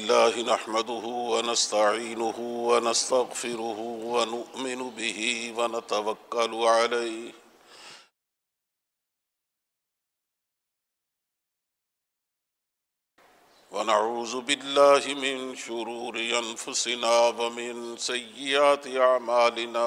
لله نحمده ونستعينه ونستغفره ونؤمن به ونتوكل عليه ونعوذ بالله من شرور أنفسنا ومن سيئات أعمالنا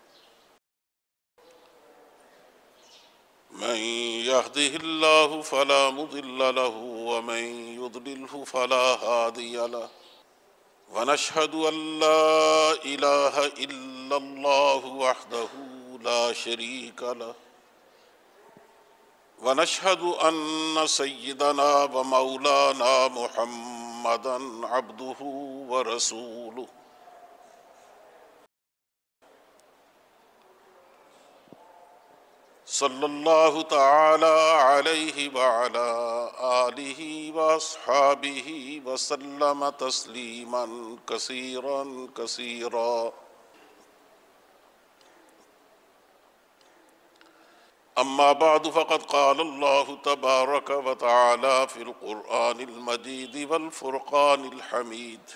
من يهده الله فلا مضل له ومن يضلله فلا هادي له ونشهد أن لا إله إلا الله وحده لا شريك له ونشهد أن سيدنا ومولانا محمدا عبده ورسوله صلی اللہ تعالی علیہ وعلی آلہ واصحابہ وسلم تسلیما کثیرا کثیرا اما بعد فقد قال اللہ تبارک وتعالی فی القرآن المجید والفرقان الحمید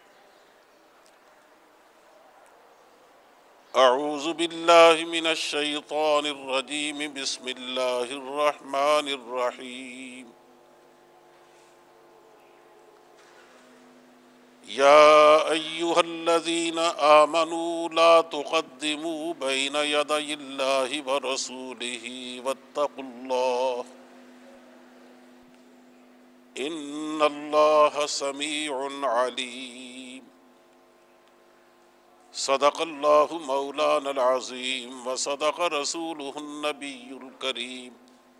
اعوذ باللہ من الشیطان الرجیم بسم اللہ الرحمن الرحیم یا ایہا الذین آمنوا لا تقدموا بین یدی اللہ ورسولہ واتقوا اللہ ان اللہ سمیع علیم صدق اللہ مولانا العظیم وصدق رسولہ النبی الکریم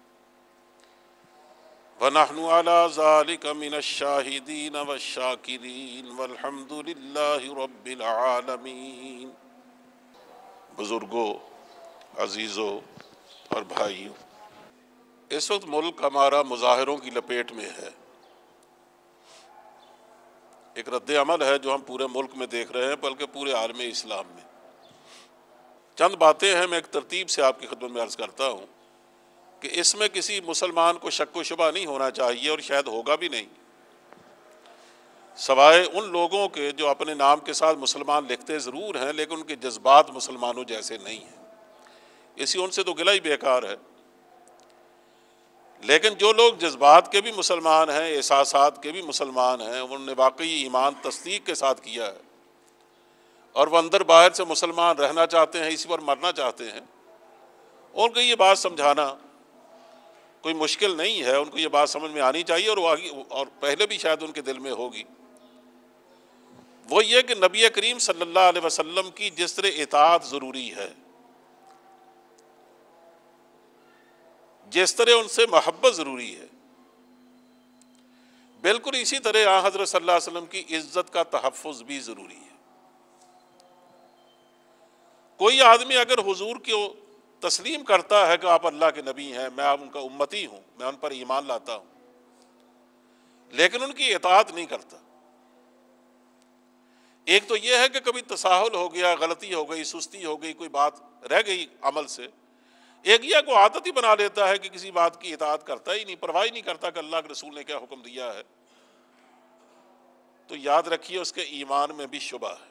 ونحن على ذلك من الشاہدین والشاکرین والحمد للہ رب العالمین۔ بزرگوں، عزیزوں اور بھائیوں، اس وقت ملک ہمارا مظاہروں کی لپیٹ میں ہے۔ ایک رد عمل ہے جو ہم پورے ملک میں دیکھ رہے ہیں بلکہ پورے عالم اسلام میں۔ چند باتیں ہیں، میں ایک ترتیب سے آپ کی خدمت میں عرض کرتا ہوں کہ اس میں کسی مسلمان کو شک و شبہ نہیں ہونا چاہیے اور شاید ہوگا بھی نہیں، سوائے ان لوگوں کے جو اپنے نام کے ساتھ مسلمان لکھتے ضرور ہیں لیکن ان کے جذبات مسلمانوں جیسے نہیں ہیں، اسی ان سے تو گلہ ہی بیکار ہے۔ لیکن جو لوگ جذبات کے بھی مسلمان ہیں، احساسات کے بھی مسلمان ہیں، انہوں نے واقعی ایمان تصدیق کے ساتھ کیا ہے اور وہ اندر باہر سے مسلمان رہنا چاہتے ہیں، اسی پر مرنا چاہتے ہیں، ان کو یہ بات سمجھانا کوئی مشکل نہیں ہے، ان کو یہ بات سمجھ میں آنی چاہیے اور پہلے بھی شاید ان کے دل میں ہوگی۔ وہ یہ کہ نبی کریم صلی اللہ علیہ وسلم کی جس طرح اطاعت ضروری ہے، جس طرح ان سے محبت ضروری ہے، بالکل اسی طرح آن حضرت صلی اللہ علیہ وسلم کی عزت کا تحفظ بھی ضروری ہے۔ کوئی آدمی اگر حضور کو تسلیم کرتا ہے کہ آپ اللہ کے نبی ہیں، میں ان کا امتی ہوں، میں ان پر ایمان لاتا ہوں، لیکن ان کی اطاعت نہیں کرتا، ایک تو یہ ہے کہ کبھی تساہل ہو گیا، غلطی ہو گئی، سستی ہو گئی، کوئی بات رہ گئی عمل سے، ایک یہ کو عادت ہی بنا لیتا ہے کہ کسی بات کی اطاعت کرتا ہی نہیں، پرواہ نہیں کرتا کہ اللہ کے رسول نے کیا حکم دیا ہے، تو یاد رکھیے اس کے ایمان میں بھی شبہ ہے،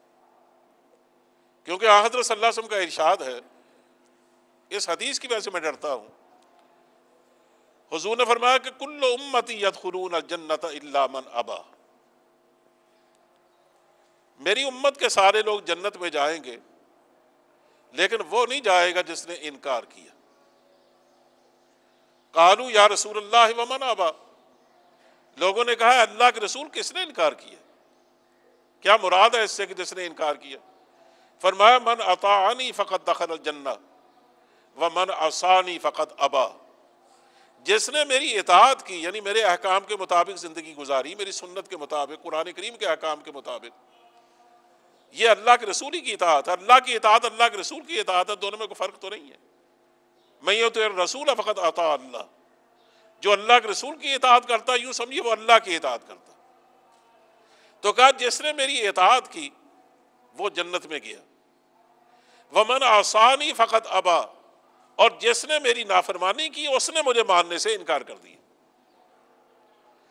کیونکہ حضرت صلی اللہ علیہ وسلم کا ارشاد ہے، اس حدیث کی وجہ سے میں ڈرتا ہوں، حضور نے فرمایا کہ کل امتی یدخلون الجنت الا من ابا، میری امت کے سارے لوگ جنت میں جائیں گے لیکن وہ نہیں جائے گا جس نے انکار کیا۔ قالوا یا رسول اللہ ومن ابا، لوگوں نے کہا اللہ کے رسول کس نے انکار کیا، کیا مراد ہے اس سے کہ جس نے انکار کیا؟ فرمایا من اطاعنی فقد دخل الجنہ ومن عصانی فقد ابا، جس نے میری اطاعت کی یعنی میرے احکام کے مطابق زندگی گزاری، میری سنت کے مطابق، قرآن کریم کے احکام کے مطابق، یہ اللہ کے رسول ہی کی اطاعت ہے۔ اللہ کی اطاعت اللہ کے رسول کی اطاعت ہے، دونوں میں کوئی فرق تو نہیں ہے۔ من یطع الرسول فقد اطاع اللہ، جو اللہ کے رسول کی اطاعت کرتا ہے یوں سمجھیے وہ اللہ کی اطاعت کرتا، تو کہا جس نے میری اطاعت کی وہ جنت میں گیا، ومن عصانی فقد ابا، اور جس نے میری نافرمانی کی اس نے مجھے ماننے سے انکار کر دیا۔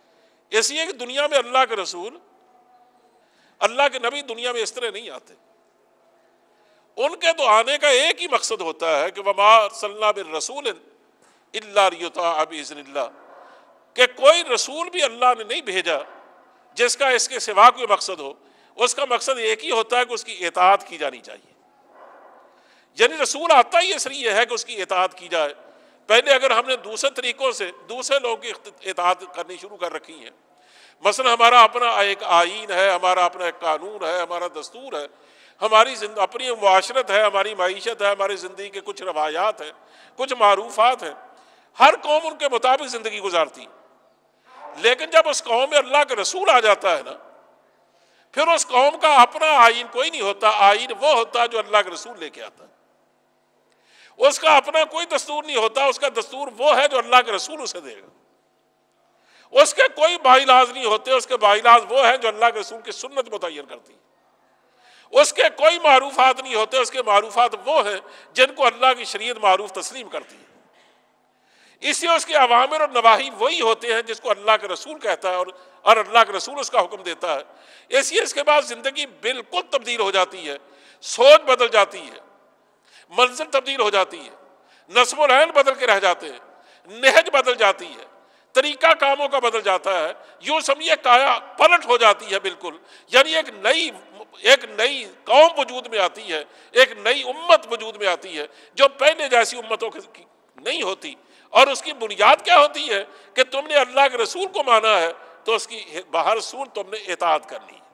اس لیے کہ دنیا میں اللہ کے رسول، اللہ کے نبی دنیا میں اس طرح نہیں آتے. ان کے تو آنے کا ایک ہی مقصد ہوتا ہے کہ وما ارسلنا بالرسول الا لیطاع باذن اللہ، کہ کوئی رسول بھی اللہ نے نہیں بھیجا جس کا اس کے سوا کوئی مقصد ہو. اس کا مقصد ایک ہی ہوتا ہے کہ اس کی اطاعت کی جانی چاہیے. یعنی رسول آتا ہی اس لیے ہے کہ اس کی اطاعت کی جائے. پہلے اگر ہم نے دوسرے طریقوں سے دوسرے لوگوں کی اطاعت کرنی شروع کر رکھی ہے، مثلا ہمارا اپنا ایک آئین ہے، ہمارا اپنا ایک قانون ہے، ہمارا دستور ہے، ہماری اپنی معاشرت ہے، ہماری معیشت ہے، ہماری زندگی کے کچھ روایات ہیں، کچھ معروفات ہیں، ہر قوم ان کے مطابق زندگی گزارتی. لیکن جب اس قوم میں اللہ کا رسول آ جاتا ہے نا، پھر اس قوم کا اپنا آئین کوئی نہیں ہوتا. آئین وہ ہوتا ہے جو اللہ کے رسول لے کے آتا ہے. اس کا اپنا کوئی دستور نہیں ہوتا، اس کا دستور وہ ہے جو اللہ کے رسول اسے دے گا. اس کے کوئی باعلاز نہیں ہوتے، اس کے باعلاز وہ ہیں جو اللہ کے رسول کی سنت متعین کرتی ہے. اس کے کوئی معروفات نہیں ہوتے، اس کے معروفات وہ ہیں جن کو اللہ کی شریعت معروف تسلیم کرتی ہے. اس لیے اس کے اوامر اور نواہی وہی ہوتے ہیں جس کو اللہ کے رسول کہتا ہے اور اللہ کے رسول اس کا حکم دیتا ہے. اس لیے اس کے بعد زندگی بالکل تبدیل ہو جاتی ہے، سوچ بدل جاتی ہے، منزل تبدیل ہو جاتی ہے، نصب و رہن بدل کے رہ جاتے ہیں، نہج بدل جاتی ہے، طریقہ کاموں کا بدل جاتا ہے. یوں سمجھیے کایا پلٹ ہو جاتی ہے بالکل. یعنی ایک نئی قوم وجود میں آتی ہے، ایک نئی امت وجود میں آتی ہے جو پہلے جیسی امتوں کی نہیں ہوتی. اور اس کی بنیاد کیا ہوتی ہے کہ تم نے اللہ کے رسول کو مانا ہے تو اس کی بہر صورت تم نے اطاعت کرنی ہے.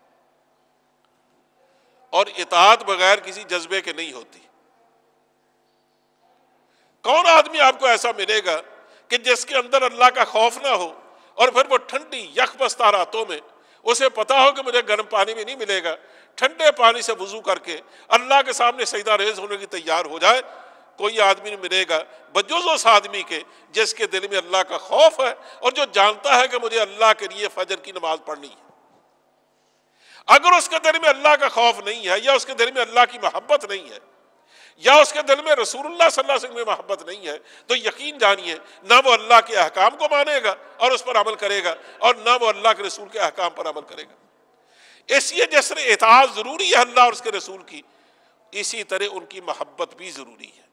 اور اطاعت بغیر کسی جذبے کے نہیں ہوتی. کون آدمی آپ کو ایسا ملے گا کہ جس کے اندر اللہ کا خوف نہ ہو اور پھر وہ ٹھنڈی یخبستہ راتوں میں اسے پتا ہو کہ مجھے گرم پانی بھی نہیں ملے گا، ٹھنڈے پانی سے وضو کر کے اللہ کے سامنے سجدہ ریز ہونے کی تیار ہو جائے؟ کوئی آدمی نہیں ملے گا بجز اس آدمی کے جس کے دل میں اللہ کا خوف ہے اور جو جانتا ہے کہ مجھے اللہ کے لیے فجر کی نماز پڑھنی ہے. اگر اس کے دل میں اللہ کا خوف نہیں ہے، یا اس کے دل میں اللہ کی محبت نہیں ہے، یا اس کے دل میں رسول اللہ صلی اللہ علیہ وسلم میں محبت نہیں ہے، تو یقین جانیے نہ وہ اللہ کے احکام کو مانے گا اور اس پر عمل کرے گا، اور نہ وہ اللہ کے رسول کے احکام پر عمل کرے گا. اس لیے جس طرح اطاعت ضروری ہے اللہ اور اس کے رسول کی، اسی طرح ان کی محبت بھی ضروری ہے.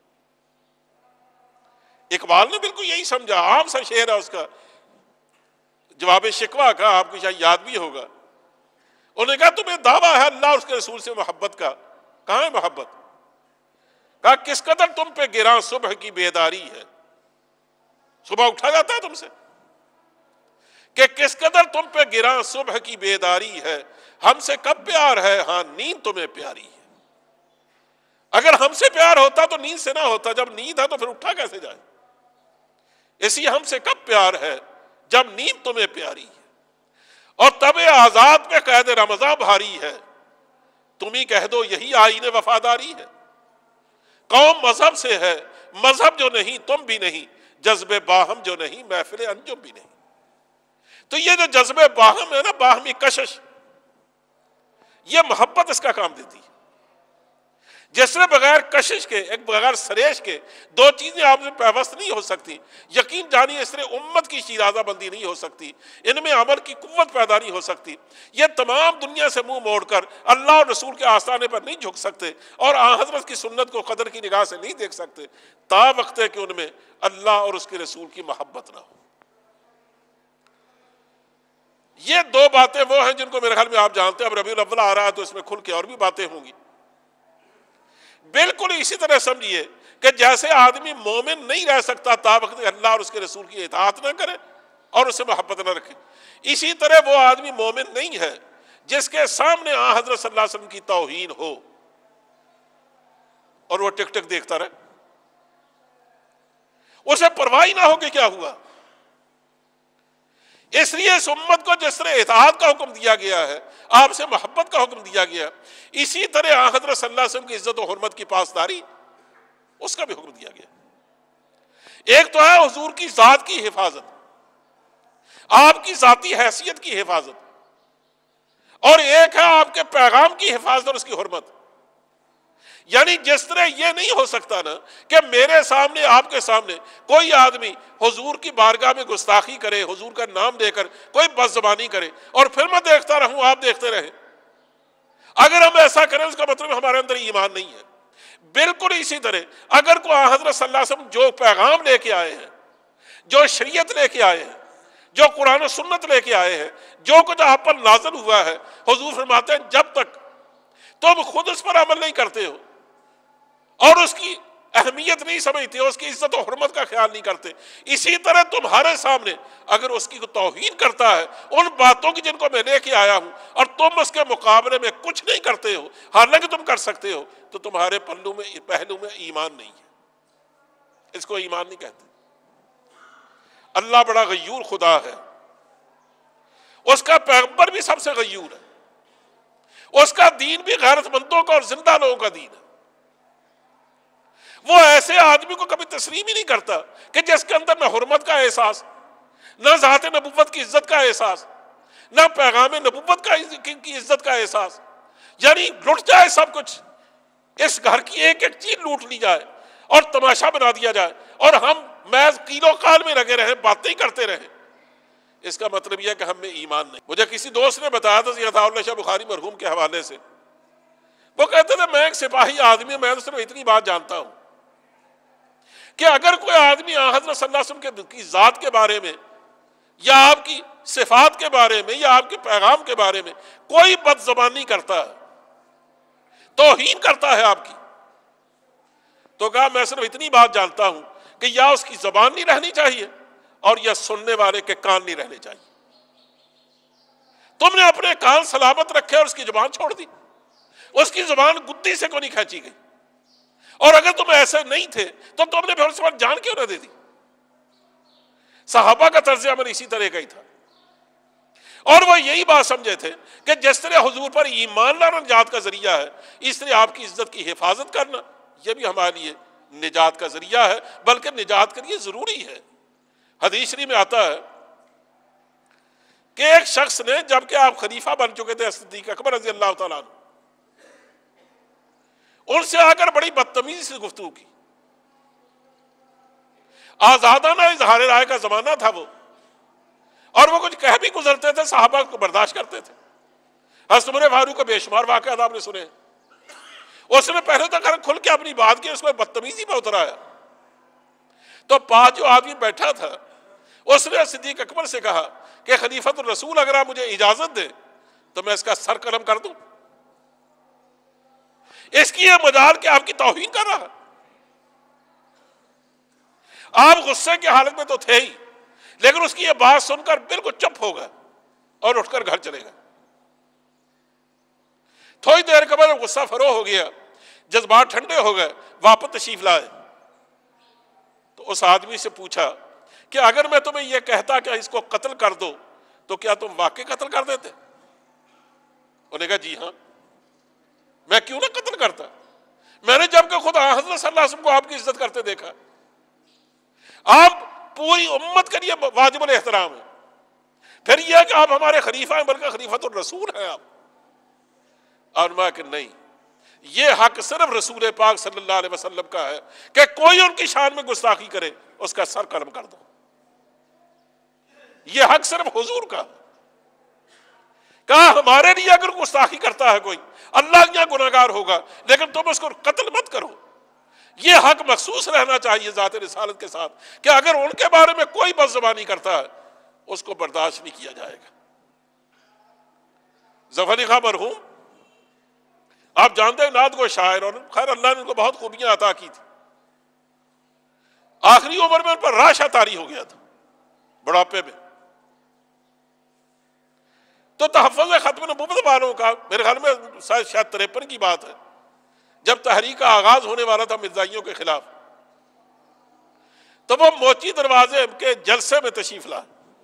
اقبال نے بالکل یہی سمجھا، عام سا شعر ہے اس کا، جواب شکوہ کا، آپ کو شاید یاد بھی ہوگا. انہوں نے کہا تمہیں دعویٰ ہے اللہ اور اس کے رسول سے محبت کا، کہاں ہے محبت؟ کہا کس قدر تم پہ گراں صبح کی بیداری ہے. صبح اٹھا جاتا ہے تم سے کہ کس قدر تم پہ گراں صبح کی بیداری ہے، ہم سے کب پیار ہے، ہاں نیند تمہیں پیاری ہے. اگر ہم سے پیار ہوتا تو نیند سے نہ ہوتا، جب نیند ہے تو پھر اٹھا کیسے جائے؟ اسی ہم سے کب پیار ہے جب نیند تمہیں پیاری ہے، اور تب آزاد پہ قید رمضاں بھاری ہے، تم ہی کہہ دو یہی آئین وفاداری ہے. قوم مذہب سے ہے، مذہب جو نہیں تم بھی نہیں، جذب باہم جو نہیں محفل انجم بھی نہیں. تو یہ جو جذب باہم ہے نا، باہمی کشش، یہ محبت اس کا کام دیتی ہے. جس نے بغیر کشش کے، ایک بغیر سریش کے دو چیزیں آپ سے پیوست نہیں ہو سکتی. یقین جانیے اس طرح امت کی شیرازہ بندی نہیں ہو سکتی، ان میں عمل کی قوت پیدا نہیں ہو سکتی. یہ تمام دنیا سے منہ موڑ کر اللہ اور رسول کے آستانے پر نہیں جھک سکتے اور آن حضرت کی سنت کو قدر کی نگاہ سے نہیں دیکھ سکتے تا وقت ہے کہ ان میں اللہ اور اس کے رسول کی محبت نہ ہو. یہ دو باتیں وہ ہیں جن کو میرے خیال میں آپ جانتے ہیں. اب ربیع الاول آ رہا ہے تو اس میں کھل کے اور بھی باتیں ہوں گی. بالکل اسی طرح سمجھیے کہ جیسے آدمی مومن نہیں رہ سکتا تا وقت اللہ اور اس کے رسول کی اطاعت نہ کرے اور اسے محبت نہ رکھے، اسی طرح وہ آدمی مومن نہیں ہے جس کے سامنے آن حضرت صلی اللہ علیہ وسلم کی توہین ہو اور وہ ٹک ٹک دیکھتا رہے، اسے پرواہ نہ ہو کہ کیا ہوا. اس لیے اس امت کو جس طرح اطاعت کا حکم دیا گیا ہے، آپ سے محبت کا حکم دیا گیا، اسی طرح آن حضرت صلی اللہ علیہ وسلم کی عزت و حرمت کی پاسداری اس کا بھی حکم دیا گیا. ایک تو ہے حضور کی ذات کی حفاظت، آپ کی ذاتی حیثیت کی حفاظت، اور ایک ہے آپ کے پیغام کی حفاظت اور اس کی حرمت. یعنی جس طرح یہ نہیں ہو سکتا نا کہ میرے سامنے آپ کے سامنے کوئی آدمی حضور کی بارگاہ میں گستاخی کرے، حضور کا نام دے کر کوئی بد زبانی کرے اور پھر میں دیکھتا رہوں آپ دیکھتے رہیں۔ اگر ہم ایسا کریں اس کا مطلب ہمارے اندر ایمان نہیں ہے۔ بالکل اسی طرح اگر کوئی حضرت صلی اللہ علیہ وسلم جو پیغام لے کے آئے ہیں، جو شریعت لے کے آئے ہیں، جو قرآن و سنت لے کے آئے ہیں، جو کچھ آپ پر نازل ہوا ہے، حضور فرماتے ہیں جب تک تم خود اس پر عمل نہیں کرتے ہو اور اس کی اہمیت نہیں سمجھتے ہو، اس کی عزت و حرمت کا خیال نہیں کرتے، اسی طرح تمہارے سامنے اگر اس کی توہین کرتا ہے ان باتوں کی جن کو میں لے کے آیا ہوں اور تم اس کے مقابلے میں کچھ نہیں کرتے ہو حالانکہ تم کر سکتے ہو، تو تمہارے پہلو میں ایمان نہیں ہے۔ اس کو ایمان نہیں کہتے۔ اللہ بڑا غیور خدا ہے، اس کا پیغمبر بھی سب سے غیور ہے، اس کا دین بھی غیرت مندوں کا اور زندہ لوگوں کا دین ہے۔ وہ ایسے آدمی کو کبھی تسلیم ہی نہیں کرتا کہ جس کے اندر نہ حرمت کا احساس، نہ ذات نبوت کی عزت کا احساس، نہ پیغام نبوت کی عزت کا احساس، یعنی لٹ جائے سب کچھ، اس گھر کی ایک ایک چیز لوٹ لی جائے اور تماشا بنا دیا جائے اور ہم محض قیل و قال میں لگے رہیں، باتیں ہی کرتے رہیں۔ اس کا مطلب یہ ہے کہ ہم میں ایمان نہیں۔ مجھے کسی دوست نے بتایا تھا عطا اللہ شاہ بخاری مرحوم کے حوالے سے، وہ کہتے تھے میں ایک سپاہی آدمی ہوں، میں تو صرف اتنی بات جانتا ہوں کہ اگر کوئی آدمی حضرت صلی اللہ علیہ وسلم کی ذات کے بارے میں یا آپ کی صفات کے بارے میں یا آپ کے پیغام کے بارے میں کوئی بد زبانی کرتا ہے، توہین کرتا ہے آپ کی، تو کہا میں صرف اتنی بات جانتا ہوں کہ یا اس کی زبان نہیں رہنی چاہیے اور یا سننے والے کے کان نہیں رہنے چاہیے۔ تم نے اپنے کان سلامت رکھے اور اس کی زبان چھوڑ دی، اس کی زبان گدی سے کو نہیں کھینچی گئی، اور اگر تم ایسے نہیں تھے تو تم نے پھر اس وقت جان کیوں نہ دے دی؟ صحابہ کا طرز عمل اسی طرح کا ہی تھا، اور وہ یہی بات سمجھے تھے کہ جس طرح حضور پر ایمان لانا نجات کا ذریعہ ہے، اس طرح آپ کی عزت کی حفاظت کرنا یہ بھی ہمارے لیے نجات کا ذریعہ ہے، بلکہ نجات کے لیے ضروری ہے۔ حدیث شریف میں آتا ہے کہ ایک شخص نے جبکہ آپ خلیفہ بن چکے تھے صدیق اکبر رضی اللہ تعالیٰ عنہ، ان سے آ کر بڑی بدتمیزی سے گفتگو کی۔ آزادانہ اظہار رائے کا زمانہ تھا وہ، اور وہ کچھ کہہ بھی گزرتے تھے، صحابہ کو برداشت کرتے تھے۔ حضرت عمر فاروق کا بے شمار واقعات آپ نے سنے، اس نے پہلے تو کھل کے اپنی بات کی، اس کو بدتمیزی میں اترایا۔ تو پاس جو آدمی بیٹھا تھا اس نے صدیق اکبر سے کہا کہ خلیفۃ الرسول اگر آپ مجھے اجازت دیں تو میں اس کا سر قلم کر دوں، اس کی یہ مجال کہ آپ کی توہین کر رہا۔ آپ غصے کی حالت میں تو تھے ہی، لیکن اس کی یہ بات سن کر بالکل چپ ہو گئے اور اٹھ کر گھر چلے گئے۔ تھوڑی دیر کے بعد غصہ فروغ ہو گیا، جذبات ٹھنڈے ہو گئے، واپس تشریف لائے تو اس آدمی سے پوچھا کہ اگر میں تمہیں یہ کہتا کہ اس کو قتل کر دو تو کیا تم واقعی قتل کر دیتے؟ انہوں نے کہا جی ہاں، میں کیوں نہ قتل کرتا، میں نے جب کہ خود حضرت صلی اللہ علیہ وسلم کو آپ کی عزت کرتے دیکھا، آپ پوری امت کے لیے واجب الاحترام ہیں، پھر یہ کہ آپ ہمارے خلیفہ ہیں بلکہ خلیفۃ الرسول ہیں آپ۔ اور میں کہ نہیں، یہ حق صرف رسول پاک صلی اللہ علیہ وسلم کا ہے کہ کوئی ان کی شان میں گستاخی کرے اس کا سر قلم کر دو، یہ حق صرف حضور کا۔ کہا ہمارے لیے اگر گستاخی کرتا ہے کوئی، اللہ یہاں گناہگار ہوگا، لیکن تم اس کو قتل مت کرو، یہ حق مخصوص رہنا چاہیے ذات رسالت کے ساتھ کہ اگر ان کے بارے میں کوئی بد زبانی کرتا ہے اس کو برداشت نہیں کیا جائے گا۔ ظفر علی خان مرحوم آپ جانتے ہیں نعت گو شاعر، اور خیر اللہ نے ان کو بہت خوبیاں عطا کی تھی۔ آخری عمر میں ان پر راشا طاری ہو گیا تھا، بڑھاپے میں۔ تو تحفظ ختم نبوت والوں کا میرے خیال میں شاید 53 کی بات ہے، جب تحریک کا آغاز ہونے والا تھا مرزائیوں کے خلاف، تو وہ موچی دروازے کے جلسے میں تشریف لا،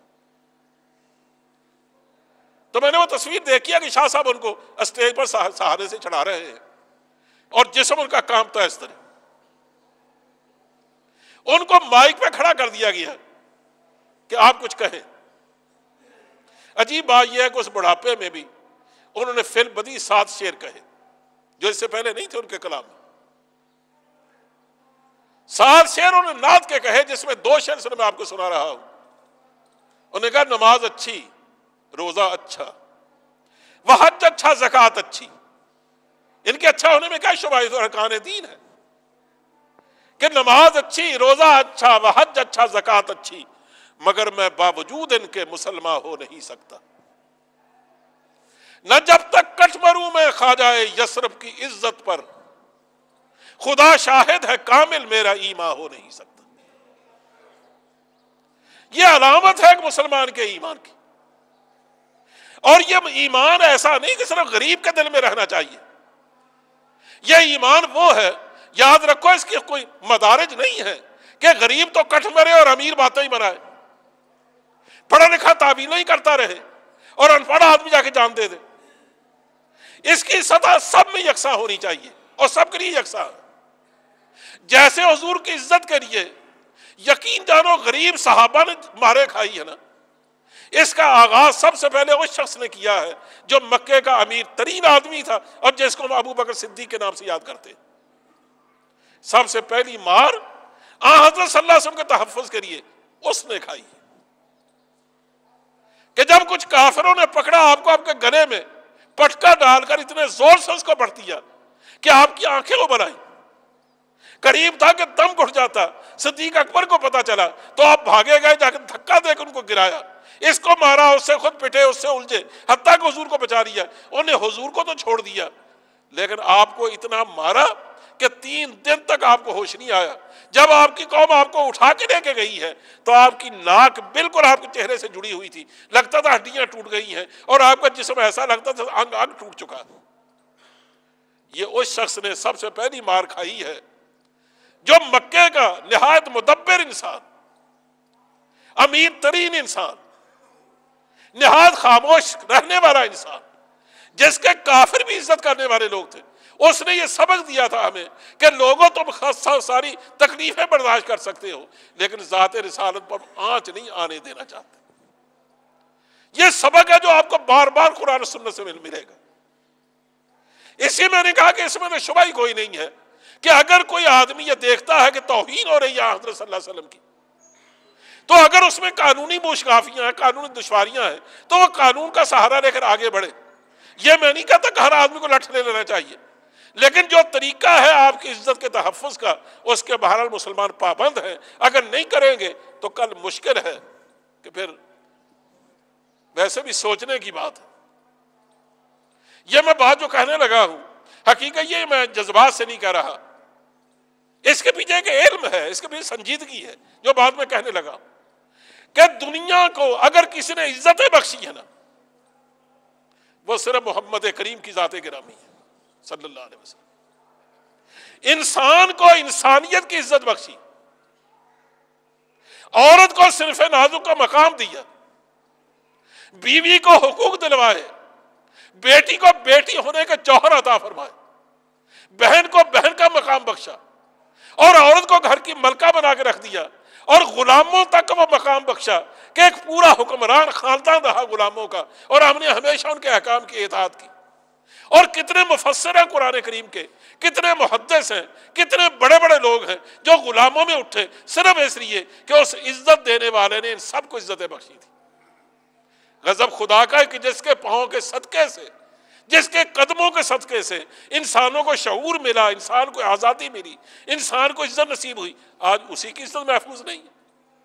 تو میں نے وہ تصویر دیکھی کہ شاہ صاحب ان کو اسٹیج پر سہارے سے چڑھا رہے ہیں اور جسم ان کا کامتا ہے اس طرح، ان کو مائک پہ کھڑا کر دیا گیا کہ آپ کچھ کہیں۔ عجیب بات یہ ہے کہ اس بڑھاپے میں بھی انہوں نے فی البدیہہ 7 شعر کہے جو اس سے پہلے نہیں تھے ان کے کلام میں۔ 7 شعر انہوں نے نعت کے کہے، جس میں 2 شعر میں آپ کو سنا رہا ہوں۔ انہوں نے کہا نماز اچھی، روزہ اچھا، وحج اچھا، زکوٰۃ اچھی۔ ان کے اچھا ہونے میں کیا شبہ ہے؟ ارکان دین ہے کہ نماز اچھی، روزہ اچھا، وحج اچھا، زکوٰۃ اچھی، مگر میں باوجود ان کے مسلمان ہو نہیں سکتا۔ نہ جب تک کٹ مروں میں خواجہ یثرب کی عزت پر، خدا شاہد ہے کامل میرا ایمان ہو نہیں سکتا۔ یہ علامت ہے ایک مسلمان کے ایمان کی، اور یہ ایمان ایسا نہیں کہ صرف غریب کے دل میں رہنا چاہیے۔ یہ ایمان وہ ہے، یاد رکھو اس کی کوئی مدارج نہیں ہے کہ غریب تو کٹ مرے اور امیر باتیں ہی بنائے، پڑھا لکھا تعویلیں ہی کرتا رہے اور ان پڑھ آدمی جا کے جان دے دے۔ اس کی سطح سب میں یکساں ہونی چاہیے، اور سب کے لیے یکساں۔ جیسے حضور کی عزت کے لیے یقین جانو غریب صحابہ نے مارے کھائی ہے نا، اس کا آغاز سب سے پہلے اس شخص نے کیا ہے جو مکے کا امیر ترین آدمی تھا، اور جس کو ہم ابو بکر صدیق کے نام سے یاد کرتے ہیں۔ سب سے پہلی مار حضرت صلی اللہ علیہ وسلم کے تحفظ کے لیے اس نے کھائی کہ جب کچھ کافروں نے پکڑا آپ کو، آپ کے گلے میں پٹکا ڈال کر اتنے زور سے اس کو پڑھ دیا کہ آپ کی آنکھیں ابھر آئیں، قریب تھا کہ دم گھٹ جاتا۔ صدیق اکبر کو پتا چلا تو آپ بھاگے گئے، جا کے دھکا دے کر ان کو گرایا، اس کو مارا، اس سے خود پٹے، اس سے الجھے، حتیٰ کہ حضور کو بچا لیا۔ انہوں نے حضور کو تو چھوڑ دیا، لیکن آپ کو اتنا مارا کہ 3 دن تک آپ کو ہوش نہیں آیا۔ جب آپ کی قوم آپ کو اٹھا کے لے کے گئی ہے تو آپ کی ناک بالکل آپ کے چہرے سے جڑی ہوئی تھی، لگتا تھا ہڈیاں ٹوٹ گئی ہیں، اور آپ کا جسم ایسا لگتا تھا انگ انگ ٹوٹ چکا۔ یہ اس شخص نے سب سے پہلی مار کھائی ہے جو مکے کا نہایت مدبر انسان، امیر ترین انسان، نہایت خاموش رہنے والا انسان، جس کے کافر بھی عزت کرنے والے لوگ تھے، اس نے یہ سبق دیا تھا ہمیں کہ لوگوں تم ساری تکلیفیں برداشت کر سکتے ہو، لیکن ذات رسالت پر آنچ نہیں آنے دینا چاہتے۔ یہ سبق ہے جو آپ کو بار بار قرآن و سنت سے ملے گا۔ اسی میں نے کہا کہ اس میں شبہ ہی کوئی نہیں ہے کہ اگر کوئی آدمی یہ دیکھتا ہے کہ توہین ہو رہی ہے حضرت صلی اللہ علیہ وسلم کی، تو اگر اس میں قانونی موشگافیاں ہیں، قانونی دشواریاں ہیں، تو وہ قانون کا سہارا لے کر آگے بڑھے۔ یہ میں نہیں کہتا کہ ہر آدمی کو لٹھ لے لینا چاہیے، لیکن جو طریقہ ہے آپ کی عزت کے تحفظ کا، اس کے بہرحال مسلمان پابند ہیں۔ اگر نہیں کریں گے تو کل مشکل ہے کہ پھر ویسے بھی سوچنے کی بات ہے۔ یہ میں بات جو کہنے لگا ہوں، حقیقت یہ میں جذبات سے نہیں کہہ رہا، اس کے پیچھے ایک علم ہے، اس کے پیچھے سنجیدگی ہے جو بات میں کہنے لگا کہ دنیا کو اگر کسی نے عزتیں بخشی ہے نا، وہ صرف محمد کریم کی ذات گرامی ہے صلی اللہ علیہ وسلم۔ انسان کو انسانیت کی عزت بخشی، عورت کو صنف نازک کا مقام دیا، بیوی کو حقوق دلوائے، بیٹی کو بیٹی ہونے کا جوہر عطا فرمائے، بہن کو بہن کا مقام بخشا، اور عورت کو گھر کی ملکہ بنا کے رکھ دیا، اور غلاموں تک وہ مقام بخشا کہ ایک پورا حکمران خاندان رہا غلاموں کا، اور ہم نے ہمیشہ ان کے احکام کی اطاعت کی۔ اور کتنے مفسر ہیں قرآن کریم کے، کتنے محدث ہیں، کتنے بڑے بڑے لوگ ہیں جو غلاموں میں اٹھے صرف اس لیے کہ اس عزت دینے والے نے ان سب کو عزتیں بخشی تھی۔ غضب خدا کا ہے کہ جس کے پاؤں کے صدقے سے، جس کے قدموں کے صدقے سے انسانوں کو شعور ملا، انسان کو آزادی ملی، انسان کو عزت نصیب ہوئی، آج اسی کی عزت محفوظ نہیں ہے۔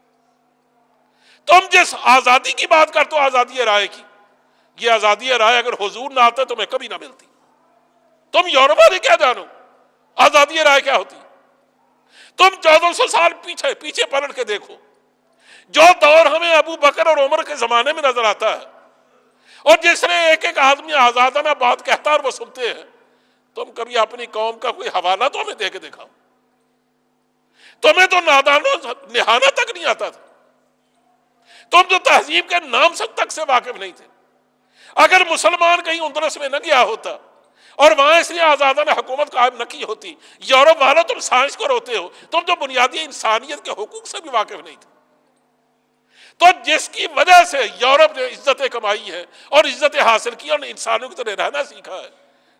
تم جس آزادی کی بات کرتے ہو، آزادی رائے کی، یہ آزادی رائے اگر حضور نہ آتے تمہیں کبھی نہ ملتی۔ تم یورپ والے کیا جانو آزادی رائے کیا ہوتی؟ تم 1400 سال پیچھے پلٹ کے دیکھو، جو دور ہمیں ابو بکر اور عمر کے زمانے میں نظر آتا ہے، اور جس نے ایک ایک آدمی آزادانہ بات کہتا اور وہ سنتے ہیں، تم کبھی اپنی قوم کا کوئی حوالہ تو ہمیں دے کے دکھاؤ۔ تمہیں تو نادانوں نہانا تک نہیں آتا تھا، تم جو تہذیب کے نام تک سے واقف نہیں تھے۔ اگر مسلمان کہیں اندلس میں نہ گیا ہوتا اور وہاں اس لیے آزادانہ حکومت قائم نہ کی ہوتی، یورپ والوں تم سائنس کو روتے ہو، تم جو بنیادی انسانیت کے حقوق سے بھی واقف نہیں تھے۔ تو جس کی وجہ سے یورپ نے عزتیں کمائی ہیں اور عزتیں حاصل کی اور انسانوں کی طرح رہنا سیکھا ہے،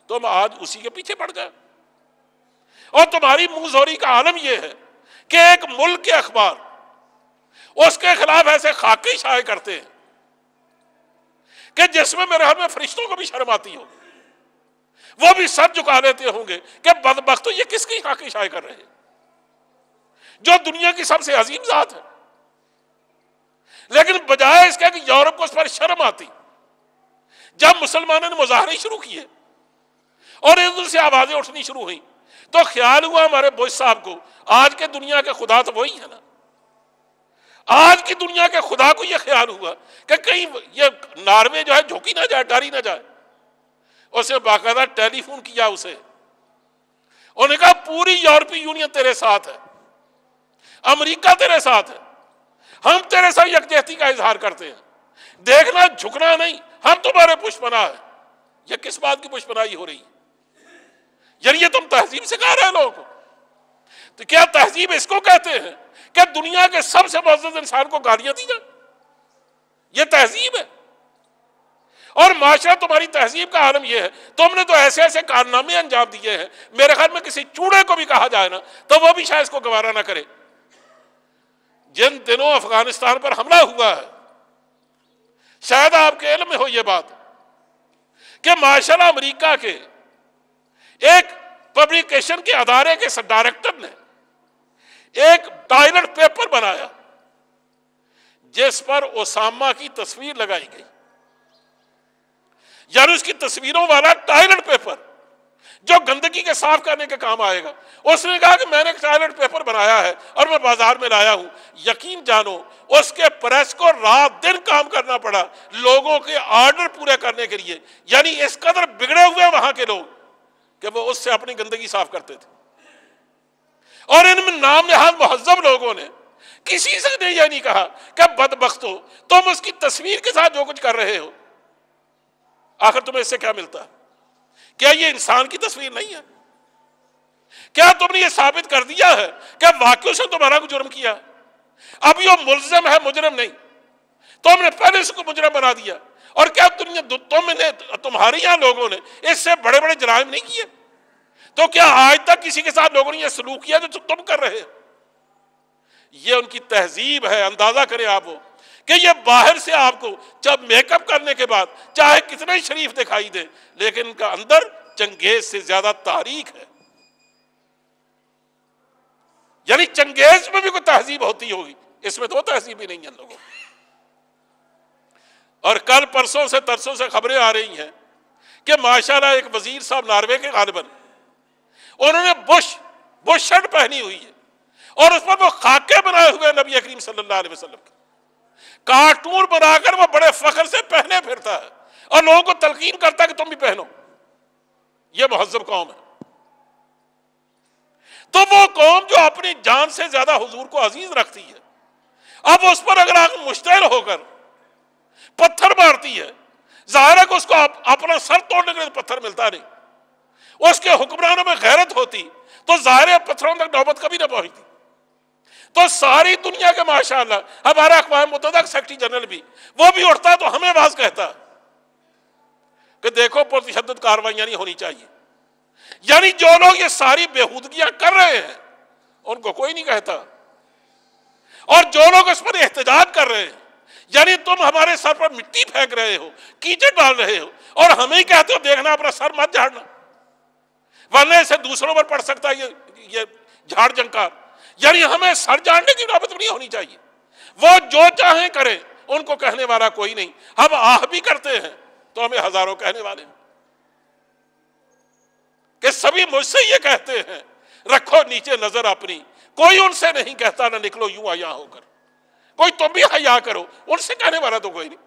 تم آج اسی کے پیچھے پڑ گئے. اور تمہاری منہ زوری کا عالم یہ ہے کہ ایک ملک کے اخبار اس کے خلاف ایسے خاکے شائع کرتے ہیں کہ جس میں میرے خیال میں فرشتوں کو بھی شرم آتی ہو. وہ بھی سر جھکا لیتے ہوں گے کہ بدبختو یہ کس کی خاکے شائع کر رہے ہیں جو دنیا کی سب سے عظیم ذات ہے. لیکن بجائے اس کے کہ یورپ کو اس پر شرم آتی، جب مسلمانوں نے مظاہرے شروع کیے اور ادھر سے آوازیں اٹھنی شروع ہوئیں تو خیال ہوا ہمارے بوش صاحب کو آج کے دنیا کے خدا تو وہی ہے نا. آج کی دنیا کے خدا کو یہ خیال ہوا کہ کہیں یہ ناروے جو ہے جھوکی نہ جائے، ڈاری نہ جائے. اسے باقاعدہ ٹیلی فون کیا اسے، انہوں نے کہا پوری یورپی یونین تیرے ساتھ ہے، امریکہ تیرے ساتھ ہے، ہم تیرے ساتھ یکجہتی کا اظہار کرتے ہیں، دیکھنا جھکنا نہیں، ہم تمہارے پشپناہ ہیں. یہ کس بات کی پشپناہی ہو رہی ہے؟ یعنی یہ تم تہذیب سکھا رہے لوگوں کو؟ تو کیا تہذیب اس کو کہتے ہیں کہ دنیا کے سب سے معزز انسان کو گالیاں دی جائیں؟ یہ تہذیب ہے؟ اور معاشرہ تمہاری تہذیب کا عالم یہ ہے. تم نے تو ایسے ایسے کارنامے انجام دیے ہیں، میرے خیال میں کسی چوڑے کو بھی کہا جائے نا تو وہ بھی شاید اس کو گوارا نہ کرے. جن دنوں افغانستان پر حملہ ہوا ہے، شاید آپ کے علم میں ہو یہ بات کہ ماشاءاللہ امریکہ کے ایک پبلیکیشن کے ادارے کے ڈائریکٹر نے ایک ٹائلٹ پیپر بنایا جس پر اسامہ کی تصویر لگائی گئی. یعنی اس کی تصویروں والا ٹائلٹ پیپر جو گندگی کے صاف کرنے کے کام آئے گا. اس نے کہا کہ میں نے ایک ٹائلٹ پیپر بنایا ہے اور میں بازار میں لایا ہوں. یقین جانو اس کے پریس کو رات دن کام کرنا پڑا لوگوں کے آرڈر پورے کرنے کے لیے. یعنی اس قدر بگڑے ہوئے وہاں کے لوگ کہ وہ اس سے اپنی گندگی صاف کرتے تھے. اور ان میں نام نہاد مہذب لوگوں نے کسی سے نے یہ نہیں کہا کہ بدبختو تم اس کی تصویر کے ساتھ جو کچھ کر رہے ہو آخر تمہیں اس سے کیا ملتا ہے؟ کیا یہ انسان کی تصویر نہیں ہے؟ کیا تم نے یہ ثابت کر دیا ہے کہ واقعی سے تمہارا کوئی جرم کیا؟ اب یہ ملزم ہے، مجرم نہیں. تم نے پہلے اس کو مجرم بنا دیا. اور کیا تمہارے یہاں لوگوں نے اس سے بڑے بڑے جرائم نہیں کیے؟ تو کیا آج تک کسی کے ساتھ لوگوں نے یہ سلوک کیا جو تم کر رہے ہو؟ یہ ان کی تہذیب ہے. اندازہ کریں آپ وہ کہ یہ باہر سے آپ کو جب میک اپ کرنے کے بعد چاہے کتنا ہی شریف دکھائی دے لیکن ان کا اندر چنگیز سے زیادہ تاریخ ہے. یعنی چنگیز میں بھی کوئی تہذیب ہوتی ہوگی، اس میں تو تہذیب ہی نہیں ہے ان لوگوں. اور کل پرسوں سے ترسوں سے خبریں آ رہی ہیں کہ ماشاءاللہ ایک وزیر صاحب ناروے کے غالباً انہوں نے بش شرٹ پہنی ہوئی ہے اور اس پر وہ خاکے بنائے ہوئے نبی کریم صلی اللہ علیہ وسلم کے کارٹون بنا کر وہ بڑے فخر سے پہنے پھرتا ہے اور لوگوں کو تلقین کرتا ہے کہ تم بھی پہنو. یہ مہذب قوم ہے. تو وہ قوم جو اپنی جان سے زیادہ حضور کو عزیز رکھتی ہے، اب اس پر اگر آپ مشتعل ہو کر پتھر مارتی ہے، ظاہر ہے کہ اس کو اپنا سر توڑنے کے لیے پتھر ملتا نہیں. اس کے حکمرانوں میں غیرت ہوتی تو ظاہر ہے پتھروں تک نوبت کبھی نہ پہنچتی. تو ساری دنیا کے ماشاءاللہ ہمارا اقوام متحدہ سیکرٹری جنرل بھی وہ بھی اٹھتا تو ہمیں آواز کہتا کہ دیکھو پرتشدد کارروائیاں نہیں ہونی چاہیے. یعنی جو لوگ یہ ساری بےہودگیاں کر رہے ہیں ان کو کوئی نہیں کہتا، اور جو لوگ اس پر احتجاج کر رہے ہیں یعنی تم ہمارے سر پر مٹی پھینک رہے ہو، کیچڑ ڈال رہے ہو اور ہمیں ہی کہتے ہو دیکھنا اپنا سر مت جھاڑنا ورنہ اسے دوسروں پر پڑ سکتا ہے یہ جھاڑ جھنکار. یعنی ہمیں سر جھاڑنے کی نوبت نہیں ہونی چاہیے. وہ جو چاہیں کریں ان کو کہنے والا کوئی نہیں. ہم آہ بھی کرتے ہیں تو ہمیں ہزاروں کہنے والے ہیں کہ سبھی مجھ سے یہ کہتے ہیں رکھو نیچے نظر اپنی، کوئی ان سے نہیں کہتا نہ نکلو یوں آیا ہو کر. کوئی تم بھی حیا کرو، ان سے کہنے والا تو کوئی نہیں.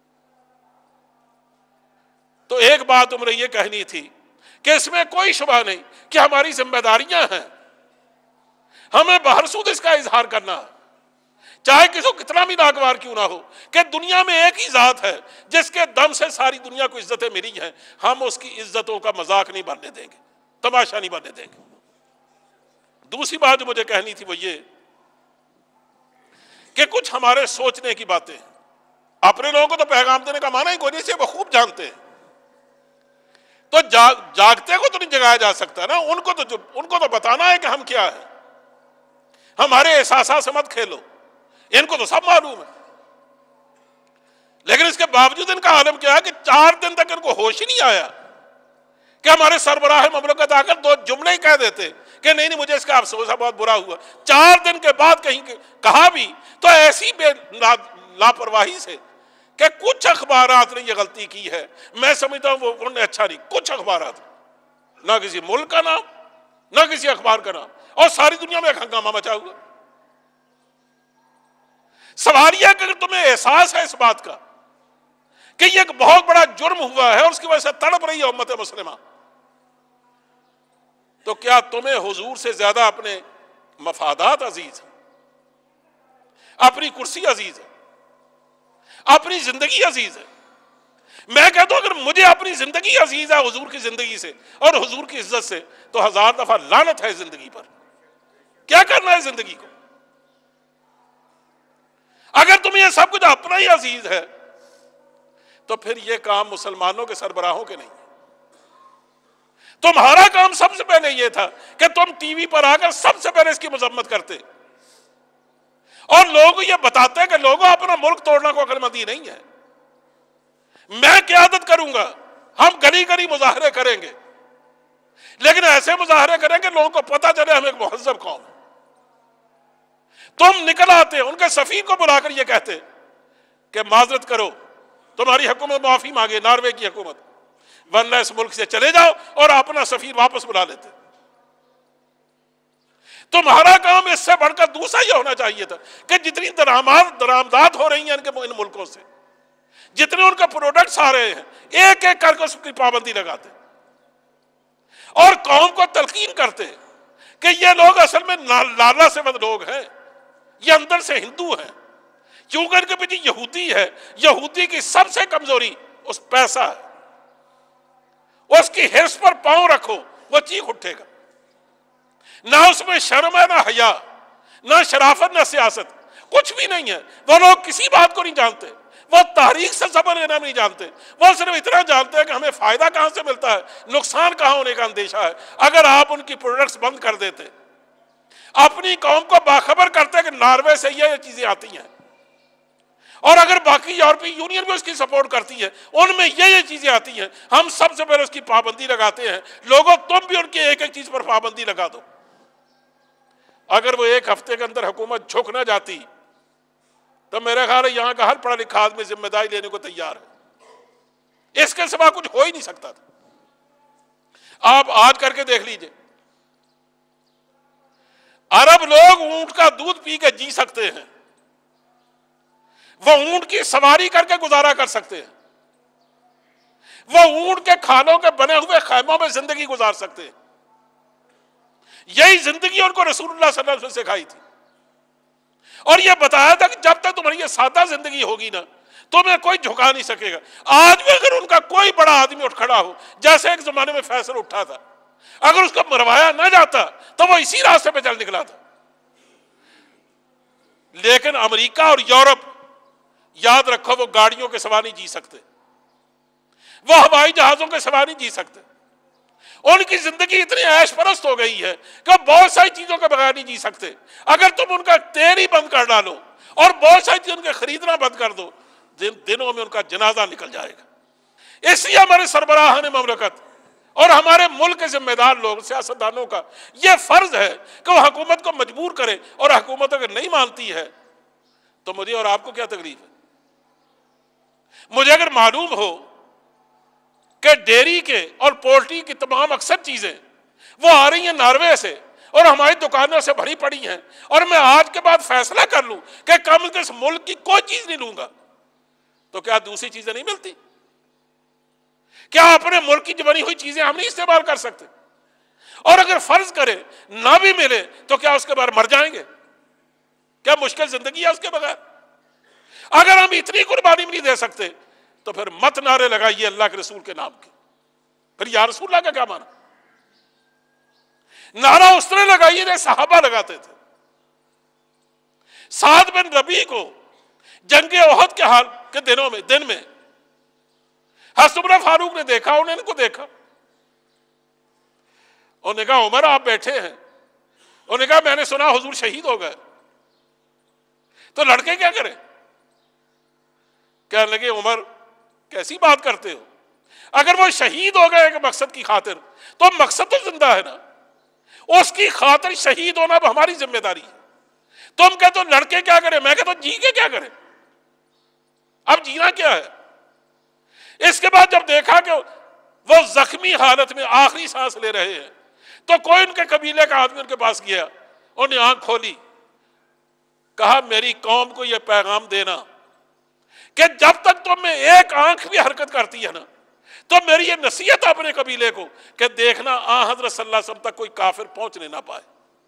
تو ایک بات تم نے یہ کہنی تھی کہ اس میں کوئی شبہ نہیں کہ ہماری ذمہ داریاں ہیں، ہمیں بہرسود اس کا اظہار کرنا ہے چاہے کسی کو کتنا بھی ناگوار کیوں نہ ہو کہ دنیا میں ایک ہی ذات ہے جس کے دم سے ساری دنیا کو عزتیں ملی ہیں. ہم اس کی عزتوں کا مذاق نہیں بننے دیں گے، تماشا نہیں بننے دیں گے. دوسری بات جو مجھے کہنی تھی وہ یہ کہ کچھ ہمارے سوچنے کی باتیں اپنے لوگوں کو تو پیغام دینے کا معنی ہی کوئی نہیں، وہ خوب جانتے ہیں. تو جاگتے کو تو نہیں جگایا جا سکتا نا، ان کو تو بتانا ہے کہ ہم کیا ہے. ہمارے احساسات سے مت کھیلو، ان کو تو سب معلوم ہے. لیکن اس کے باوجود ان کا عالم کیا ہے کہ 4 دن تک ان کو ہوش ہی نہیں آیا کہ ہمارے سربراہ مملکت آ کر 2 جملے ہی کہہ دیتے کہ نہیں مجھے اس کا افسوس ہے، بہت برا ہوا. 4 دن کے بعد کہیں کہا بھی تو ایسی بے لاپرواہی سے کہ کچھ اخبارات نے یہ غلطی کی ہے. میں سمجھتا ہوں وہ انہوں نے اچھا نہیں، کچھ اخبارات، نہ کسی ملک کا نام نہ کسی اخبار کا نام، اور ساری دنیا میں ایک ہنگامہ مچا ہوا. سوال یہ کہ اگر تمہیں احساس ہے اس بات کا کہ یہ ایک بہت بڑا جرم ہوا ہے اور اس کی وجہ سے تڑپ رہی ہے امت مسلمہ، تو کیا تمہیں حضور سے زیادہ اپنے مفادات عزیز ہیں، اپنی کرسی عزیز ہے، اپنی زندگی عزیز ہے؟ میں کہتا ہوں اگر مجھے اپنی زندگی عزیز ہے حضور کی زندگی سے اور حضور کی عزت سے، تو 1000 دفعہ لعنت ہے زندگی پر. کیا کرنا ہے زندگی کو؟ اگر تمہیں یہ سب کچھ اپنا ہی عزیز ہے تو پھر یہ کام مسلمانوں کے سربراہوں کے نہیں. تمہارا کام سب سے پہلے یہ تھا کہ تم ٹی وی پر آ کر سب سے پہلے اس کی مذمت کرتے اور لوگ یہ بتاتے کہ لوگوں اپنا ملک توڑنا کو عقل مندی نہیں ہے. میں قیادت کروں گا، ہم گلی گلی مظاہرے کریں گے، لیکن ایسے مظاہرے کریں کہ لوگوں کو پتہ چلے ہم ایک مہذب قوم ہیں. تم نکل آتے ان کے سفیر کو بلا کر یہ کہتے کہ معذرت کرو، تمہاری حکومت معافی مانگے، ناروے کی حکومت، ورنہ اس ملک سے چلے جاؤ، اور اپنا سفیر واپس بلا لیتے. تمہارا کام اس سے بڑھ کر دوسرا یہ ہونا چاہیے تھا کہ جتنی درآمدات ہو رہی ہیں ان ملکوں سے، جتنے ان کے پروڈکٹس آ رہے ہیں، ایک ایک کر کے اس کی پابندی لگاتے اور قوم کو تلقین کرتے کہ یہ لوگ اصل میں لالا سے بد لوگ ہیں، یہ اندر سے ہندو ہیں. کیونکہ ان کے پیچھے یہودی ہے. یہودی کی سب سے کمزوری اس پیسہ ہے. اس کی حرص پر پاؤں رکھو وہ چیخ اٹھے گا. نہ اس میں شرم ہے، نہ حیا، نہ شرافت، نہ سیاست، کچھ بھی نہیں ہے. وہ لوگ کسی بات کو نہیں جانتے، وہ تاریخ سے سبق لینا نہیں جانتے. وہ صرف اتنا جانتے ہیں کہ ہمیں فائدہ کہاں سے ملتا ہے، نقصان کہاں ہونے کا اندیشہ ہے. اگر آپ ان کی پروڈکٹس بند کر دیتے، اپنی قوم کو باخبر کرتے کہ ناروے سے یہ چیزیں آتی ہیں، اور اگر باقی یورپی یونین بھی اس کی سپورٹ کرتی ہے، ان میں یہ چیزیں آتی ہیں، ہم سب سے پہلے اس کی پابندی لگاتے ہیں. لوگوں تم بھی ان کی ایک ایک چیز پر پابندی لگا دو. اگر وہ 1 ہفتے کے اندر حکومت جھک نہ جاتی تو میرے خیال ہے یہاں کا ہر پڑھا لکھا آدمی ذمہ داری لینے کو تیار ہے. اس کے سوا کچھ ہو ہی نہیں سکتا تھا. آپ آج کر کے دیکھ لیجئے، عرب لوگ اونٹ کا دودھ پی کے جی سکتے ہیں، وہ اونٹ کی سواری کر کے گزارا کر سکتے ہیں، وہ اونٹ کے کھالوں کے بنے ہوئے خیموں میں زندگی گزار سکتے ہیں. یہی زندگی ان کو رسول اللہ صلی اللہ علیہ وسلم نے سکھائی تھی، اور یہ بتایا تھا کہ جب تک تمہاری یہ سادہ زندگی ہوگی نا تمہیں کوئی جھکا نہیں سکے گا. آج بھی اگر ان کا کوئی بڑا آدمی اٹھ کھڑا ہو، جیسے ایک زمانے میں فیصل اٹھا تھا، اگر اس کو مروایا نہ جاتا تو وہ اسی راستے پہ چل نکلا تھا. لیکن امریکہ اور یورپ، یاد رکھو، وہ گاڑیوں کے سوا نہیں جی سکتے، وہ ہوائی جہازوں کے سوا نہیں جی سکتے. ان کی زندگی اتنی عیش پرست ہو گئی ہے کہ وہ بہت ساری چیزوں کے بغیر نہیں جی سکتے. اگر تم ان کا تیل ہی بند کر ڈالو اور بہت ساری چیزوں کے خریدنا بند کر دو، دنوں میں ان کا جنازہ نکل جائے گا. اس لیے ہمارے سربراہان مملکت اور ہمارے ملک کے ذمہ دار لوگ، سیاستدانوں کا یہ فرض ہے کہ وہ حکومت کو مجبور کرے، اور حکومت اگر نہیں مانتی ہے تو مجھے اور آپ کو کیا تکلیف ہے؟ مجھے اگر معلوم ہو کہ ڈیری کے اور پولٹری کی تمام اکثر چیزیں وہ آ رہی ہیں ناروے سے اور ہماری دکانوں سے بھری پڑی ہیں، اور میں آج کے بعد فیصلہ کر لوں کہ کم اس ملک کی کوئی چیز نہیں لوں گا، تو کیا دوسری چیزیں نہیں ملتی؟ کیا اپنے ملک کی بنی ہوئی چیزیں ہم نہیں استعمال کر سکتے؟ اور اگر فرض کرے نہ بھی ملے تو کیا اس کے بعد مر جائیں گے؟ کیا مشکل زندگی ہے اس کے بغیر؟ اگر ہم اتنی قربانی بھی نہیں دے سکتے تو پھر مت نعرے لگائیے اللہ کے رسول کے نام کے. پھر یا رسول اللہ کا کیا مانا؟ نعرہ اس طرح لگائیے جیسے صحابہ لگاتے تھے. سعد بن ربیع کو جنگ احد کے حال کے دن میں حضرت عمر فاروق نے دیکھا، انہوں نے ان کو دیکھا، انہوں نے کہا عمر آپ بیٹھے ہیں؟ انہوں نے کہا میں نے سنا حضور شہید ہو گئے، تو لڑکے کیا کریں؟ کہنے لگے عمر کیسی بات کرتے ہو، اگر وہ شہید ہو گئے ایک مقصد کی خاطر تو مقصد تو زندہ ہے نا، اس کی خاطر شہید ہونا اب ہماری ذمہ داری ہے۔ تم کہتے ہو لڑکے کیا کریں، میں کہتا ہوں جی کے کیا کریں، اب جینا کیا ہے۔ اس کے بعد جب دیکھا کہ وہ زخمی حالت میں آخری سانس لے رہے ہیں تو کوئی ان کے قبیلے کا آدمی ان کے پاس گیا، انہوں نے آنکھ کھولی، کہا میری قوم کو یہ پیغام دینا کہ جب تک تم میں ایک آنکھ بھی حرکت کرتی ہے نا تو میری یہ نصیحت اپنے قبیلے کو کہ دیکھنا آن حضرت صلی اللہ علیہ وسلم تک کوئی کافر پہنچنے نہ پائے۔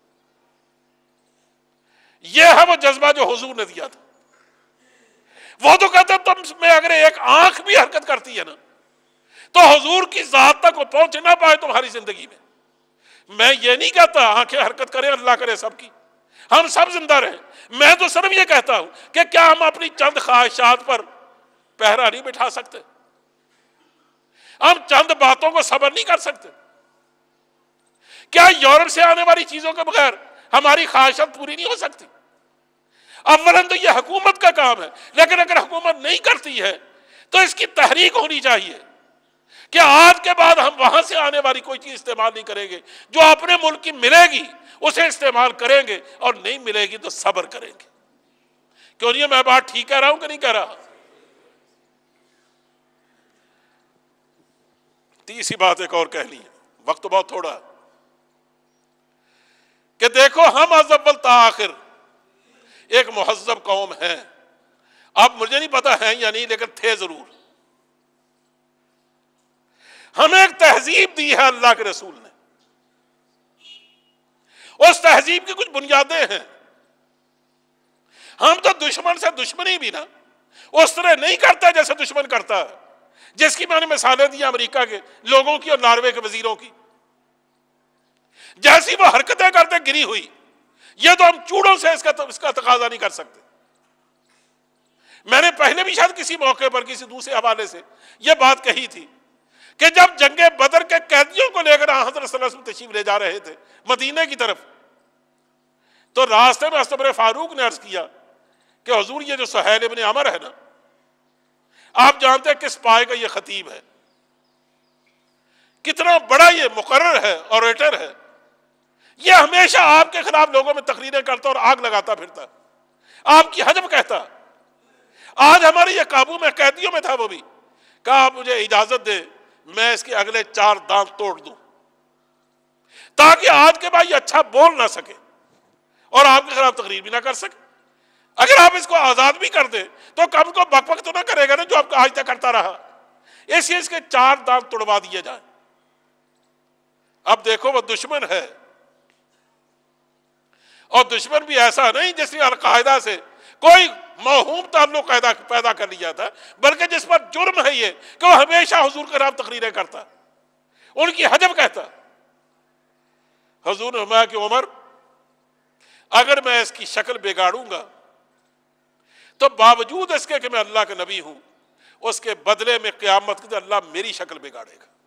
یہ ہے وہ جذبہ جو حضور نے دیا تھا۔ وہ تو کہتے تم میں اگر ایک آنکھ بھی حرکت کرتی ہے نا تو حضور کی ذات تک وہ پہنچ نہ پائے تمہاری زندگی میں۔ میں یہ نہیں کہتا آنکھیں حرکت کریں، اللہ کرے سب کی ہم سب زندہ رہیں، میں تو صرف یہ کہتا ہوں کہ کیا ہم اپنی چند خواہشات پر پہرا نہیں بٹھا سکتے؟ ہم چند باتوں کو صبر نہیں کر سکتے؟ کیا یورپ سے آنے والی چیزوں کے بغیر ہماری خواہشات پوری نہیں ہو سکتی؟ اولاً تو یہ حکومت کا کام ہے، لیکن اگر حکومت نہیں کرتی ہے تو اس کی تحریک ہونی چاہیے کہ آج کے بعد ہم وہاں سے آنے والی کوئی چیز استعمال نہیں کریں گے، جو اپنے ملک کی ملے گی اسے استعمال کریں گے، اور نہیں ملے گی تو صبر کریں گے۔ کیوں نہیں؟ میں بات ٹھیک کہہ رہا ہوں کہ نہیں کہہ رہا؟ تیسری بات ایک اور کہہ لی ہے، وقت تو بہت تھوڑا ہے، کہ دیکھو ہم از اول تا آخر ایک مہذب قوم ہیں۔ اب مجھے نہیں پتا ہیں یا نہیں، لیکن تھے ضرور۔ ہمیں ایک تہذیب دی ہے اللہ کے رسول نے، اس تہذیب کی کچھ بنیادیں ہیں۔ ہم تو دشمن سے دشمنی بھی نا اس طرح نہیں کرتا جیسے دشمن کرتا ہے، جس کی میں نے مثالیں دی امریکہ کے لوگوں کی اور ناروے کے وزیروں کی۔ جیسی وہ حرکتیں کرتے گری ہوئی، یہ تو ہم چوڑوں سے اس کا تقاضا نہیں کر سکتے۔ میں نے پہلے بھی شاید کسی موقع پر کسی دوسرے حوالے سے یہ بات کہی تھی کہ جب جنگ بدر کے قیدیوں کو لے کر حضرت صلی اللہ علیہ وسلم تشریف لے جا رہے تھے مدینے کی طرف، تو راستے میں حضرت عمر فاروق نے عرض کیا کہ حضور یہ جو سہیل ابن عمر ہے نا، آپ جانتے ہیں کس پائے کا یہ خطیب ہے، کتنا بڑا یہ مقرر ہے، اوریٹر ہے، یہ ہمیشہ آپ کے خلاف لوگوں میں تقریریں کرتا اور آگ لگاتا پھرتا، آپ کی حجب کہتا۔ آج ہمارے یہ قابو میں قیدیوں میں تھا، وہ بھی کہا آپ مجھے اجازت دے میں اس کے اگلے 4 دانت توڑ دوں تاکہ آج کے بعد یہ اچھا بول نہ سکے اور آپ کے خلاف تقریر بھی نہ کر سکے۔ اگر آپ اس کو آزاد بھی کر دیں تو کم کو بک بک تو نہ کرے گا نا جو آپ آج تک کرتا رہا، اس کے 4 دانت توڑوا دیے جائیں۔ اب دیکھو وہ دشمن ہے، اور دشمن بھی ایسا نہیں جس نے القاعدہ سے کوئی موہوم تعلق پیدا کر لیا تھا، بلکہ جس پر جرم ہے یہ کہ وہ ہمیشہ حضور کے خلاف تقریریں کرتا، ان کی حجب کہتا۔ حضور نے فرمایا کہ عمر اگر میں اس کی شکل بگاڑوں گا تو باوجود اس کے کہ میں اللہ کا نبی ہوں، اس کے بدلے میں قیامت کے دن اللہ میری شکل بگاڑے گا۔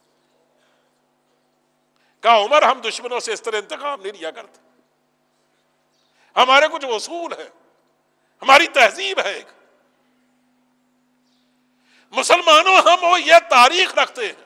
کہا عمر ہم دشمنوں سے اس طرح انتقام نہیں لیا کرتے، ہمارے کچھ اصول ہیں، ہماری تہذیب ہے ایک۔ مسلمانوں ہم وہ یہ تاریخ رکھتے ہیں،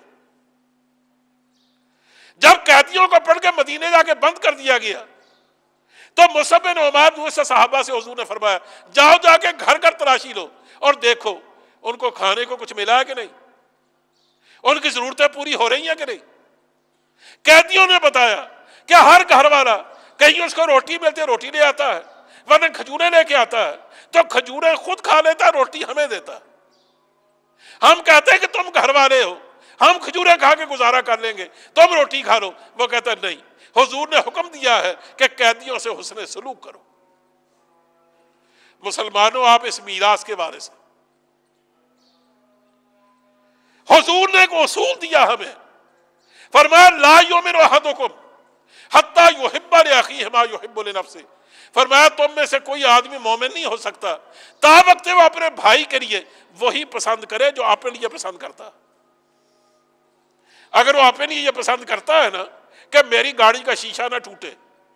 جب قیدیوں کو پڑھ کے مدینے جا کے بند کر دیا گیا تو مصعب بن عمیر دوسرے صحابہ سے حضور نے فرمایا جاؤ جا کے گھر گھر تلاشی لو اور دیکھو ان کو کھانے کو کچھ ملا ہے کہ نہیں، ان کی ضرورتیں پوری ہو رہی ہیں کہ نہیں۔ قیدیوں نے بتایا کہ ہر گھر والا کہیں اس کو روٹی ملتی ہے روٹی لے آتا ہے، ورنہ کھجوریں لے کے آتا ہے تو کھجوریں خود کھا لیتا ہے، روٹی ہمیں دیتا ہے۔ ہم کہتے ہیں کہ تم گھر والے ہو، ہم کھجوریں کھا کے گزارا کر لیں گے، تم روٹی کھا لو۔ وہ کہتا ہے نہیں، حضور نے حکم دیا ہے کہ قیدیوں سے حسن سلوک کرو۔ مسلمانوں آپ اس میراث کے وارث ہیں۔ حضور نے ایک اصول دیا ہمیں، فرمایا لا یؤمن احدکم حتی یحب لاخیہ ما یحب لنفسہ، فرمایا تم میں سے کوئی آدمی مومن نہیں ہو سکتا تا وقت وہ اپنے بھائی کے لیے وہی پسند کرے جو اپنے لیے پسند کرتا۔ اگر وہ اپنے لیے یہ پسند کرتا ہے نا کہ میری گاڑی کا شیشہ نہ ٹوٹے،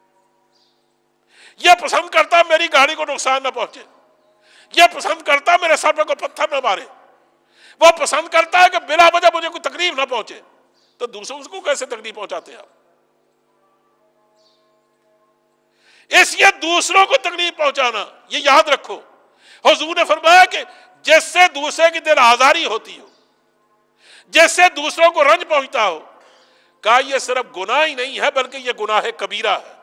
یہ پسند کرتا ہے میری گاڑی کو نقصان نہ پہنچے، یہ پسند کرتا ہے میرے سر پہ کوئی پتھر نہ مارے، وہ پسند کرتا ہے کہ بلا وجہ مجھے کوئی تکلیف نہ پہنچے، تو دوسروں کو کیسے تکلیف پہنچاتے ہیں آپ؟ اس لیے دوسروں کو تکلیف پہنچانا، یہ یاد رکھو، حضور نے فرمایا کہ جس سے دوسرے کی دل آزاری ہوتی ہو، جس سے دوسروں کو رنج پہنچتا ہو، کہا یہ صرف گناہ ہی نہیں ہے بلکہ یہ گناہ کبیرہ ہے۔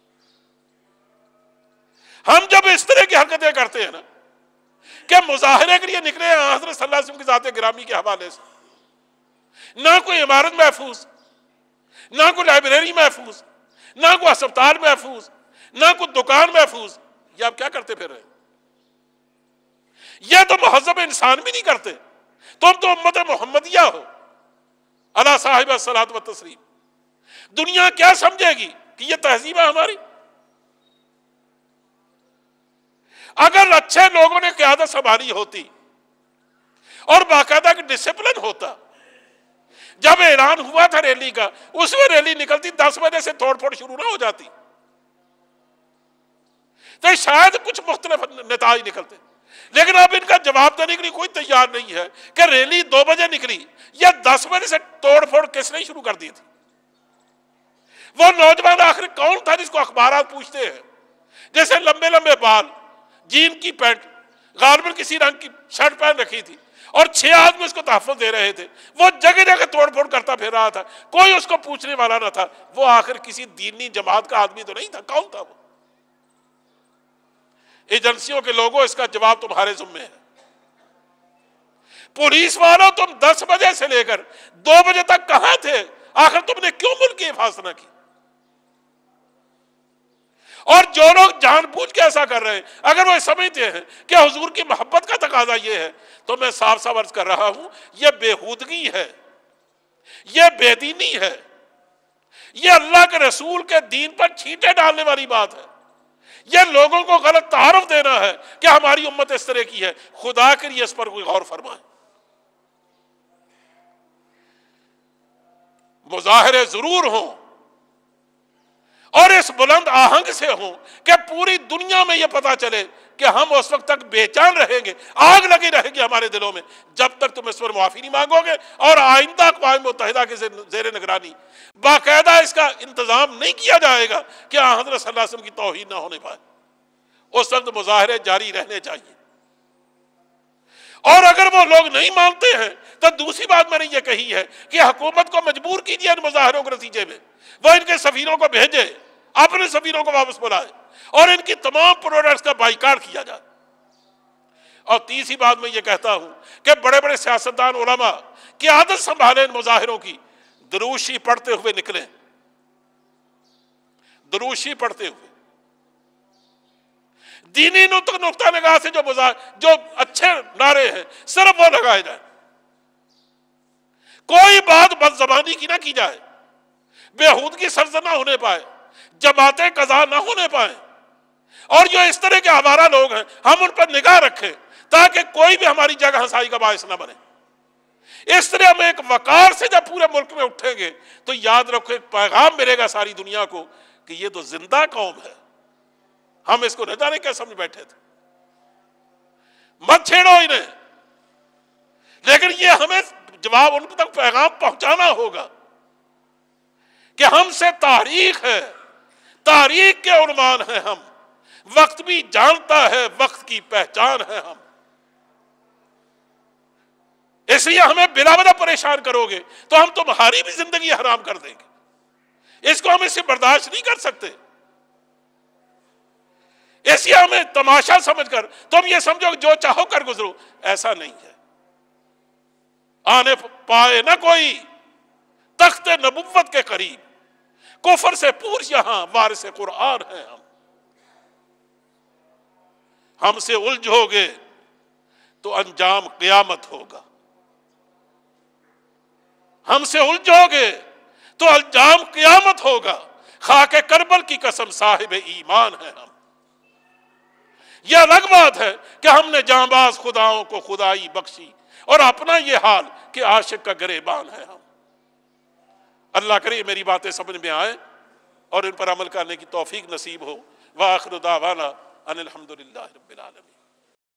ہم جب اس طرح کی حرکتیں کرتے ہیں نا کہ مظاہرے کے لیے نکلے ہیں حضرت صلی اللہ علیہ وسلم کی ذات گرامی کے حوالے سے، نہ کوئی عمارت محفوظ، نہ کوئی لائبریری محفوظ، نہ کوئی ہسپتال محفوظ، نہ کوئی دکان محفوظ، یہ آپ کیا کرتے پھر رہے ہیں؟ یہ تو مہذب انسان بھی نہیں کرتے۔ تم تو امت محمدیہ ہو، علی صاحب الصلاۃ والتسلیم۔ دنیا کیا سمجھے گی کہ یہ تہذیب ہے ہماری؟ اگر اچھے لوگوں نے قیادت سنبھالی ہوتی اور باقاعدہ ڈسپلن ہوتا، جب اعلان ہوا تھا ریلی کا، اس میں ریلی نکلتی 10 بجے سے توڑ پھوڑ شروع نہ ہو جاتی، تو شاید کچھ مختلف نتائج نکلتے۔ لیکن اب ان کا جواب دینے کے لیے کوئی تیار نہیں ہے کہ ریلی 2 بجے نکلی یا 10 بجے سے توڑ پھوڑ کس نے شروع کر دی تھی۔ وہ نوجوان آخر کون تھا جس کو اخبارات پوچھتے ہیں، جیسے لمبے لمبے بال، جین کی پینٹ، غالباً کسی رنگ کی شرٹ پہن رکھی تھی، اور 6 آدمی اس کو تحفظ دے رہے تھے، وہ جگہ جگہ توڑ پھوڑ کرتا پھر رہا تھا، کوئی اس کو پوچھنے والا نہ تھا۔ وہ آخر کسی دینی جماعت کا آدمی تو نہیں تھا، کون تھا وہ؟ ایجنسیوں کے لوگوں، اس کا جواب تمہارے ذمہ ہے۔ پولیس والوں، تم 10 بجے سے لے کر 2 بجے تک کہاں تھے؟ آخر تم نے کیوں ملک کی حفاظت نہ کی؟ اور جو لوگ جان بوجھ کے ایسا کر رہے ہیں، اگر وہ سمجھتے ہیں کہ حضور کی محبت کا تقاضا یہ ہے، تو میں صاف صاف عرض کر رہا ہوں، یہ بےہودگی ہے، یہ بے دینی ہے، یہ اللہ کے رسول کے دین پر چھینٹے ڈالنے والی بات ہے، یہ لوگوں کو غلط تعارف دینا ہے کہ ہماری امت اس طرح کی ہے۔ خدا کے لیے اس پر کوئی غور فرمائے۔ مظاہرے ضرور ہوں اور اس بلند آہنگ سے ہوں کہ پوری دنیا میں یہ پتا چلے کہ ہم اس وقت تک بے چین رہیں گے، آگ لگی رہے گی ہمارے دلوں میں جب تک تم اس پر معافی نہیں مانگو گے، اور آئندہ اقوام متحدہ کے زیر نگرانی باقاعدہ اس کا انتظام نہیں کیا جائے گا کہ حضرت صلی اللہ علیہ وسلم کی توہین نہ ہونے پائے۔ اس وقت مظاہرے جاری رہنے چاہیے۔ اور اگر وہ لوگ نہیں مانتے ہیں تو دوسری بات میں نے یہ کہی ہے کہ حکومت کو مجبور کیجیے ان مظاہروں کے نتیجے میں، وہ ان کے سفیروں کو بھیجے، اپنے سفیروں کو واپس بلائے، اور ان کی تمام پروڈکٹس کا بائیکاٹ کیا جائے۔ اور تیسری بات میں یہ کہتا ہوں کہ بڑے بڑے سیاستدان، علماء قیادت سنبھالیں ان مظاہروں کی، دروشی پڑھتے ہوئے نکلیں، دروشی پڑھتے ہوئے، دینی نقطہ نگاہ سے جو اچھے نعرے ہیں صرف وہ لگائے جائیں، کوئی بات بد زبانی کی نہ کی جائے، بےہودگی سرزد نہ ہونے پائے، جماعتیں قضا نہ ہونے پائیں، اور جو اس طرح کے آوارہ لوگ ہیں ہم ان پر نگاہ رکھیں تاکہ کوئی بھی ہماری جگہ ہنسائی کا باعث نہ بنے۔ اس طرح ہم ایک وقار سے جب پورے ملک میں اٹھیں گے تو یاد رکھو ایک پیغام ملے گا ساری دنیا کو کہ یہ تو زندہ قوم ہے، ہم اس کو نہ جانے کیا سمجھ بیٹھے تھے۔ مت چھیڑو انہیں، لیکن یہ ہمیں جواب ان تک پیغام پہنچانا ہوگا کہ ہم سے تاریخ ہے، تاریخ کے عنوان ہیں ہم، وقت بھی جانتا ہے، وقت کی پہچان ہے ہم۔ اس لیے ہمیں بلا وجہ پریشان کرو گے تو ہم تمہاری بھی زندگی حرام کر دیں گے، اس کو ہم اس سے برداشت نہیں کر سکتے۔ اس لیے ہمیں تماشا سمجھ کر تم یہ سمجھو جو چاہو کر گزرو، ایسا نہیں ہے۔ آنے پائے نہ کوئی تخت نبوت کے قریب، کفر سے پوچھ یہاں وارث قرآن ہیں ہم سے الجھو گے تو انجام قیامت ہوگا، ہم سے الجھو گے تو انجام قیامت ہوگا، خاک کربل کی قسم صاحب ایمان ہیں ہم۔ یہ الگ بات ہے کہ ہم نے جانباز خداؤں کو خدائی بخشی اور اپنا یہ حال کہ عاشق کا گریبان ہے ہم۔ اللہ کرے میری باتیں سمجھ میں آئیں اور ان پر عمل کرنے کی توفیق نصیب ہو۔ وآخر دعوانا ان الحمدللہ رب العالمین۔